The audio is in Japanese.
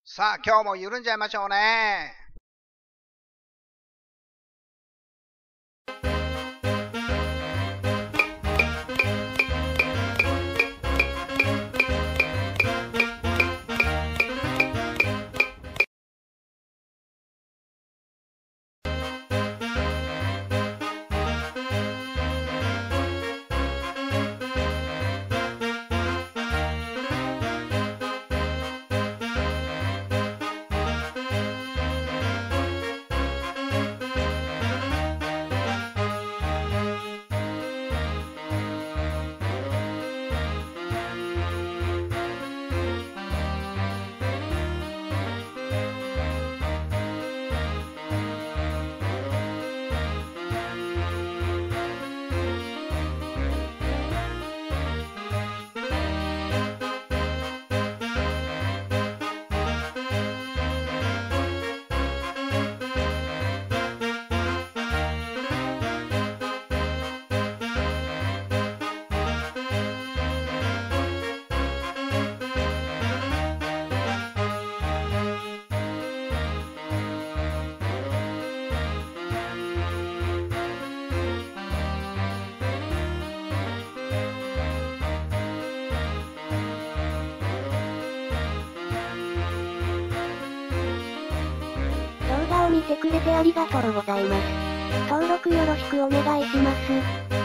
さあ、今日も緩んじゃいましょうね。 動画を見てくれてありがとうございます。登録よろしくお願いします。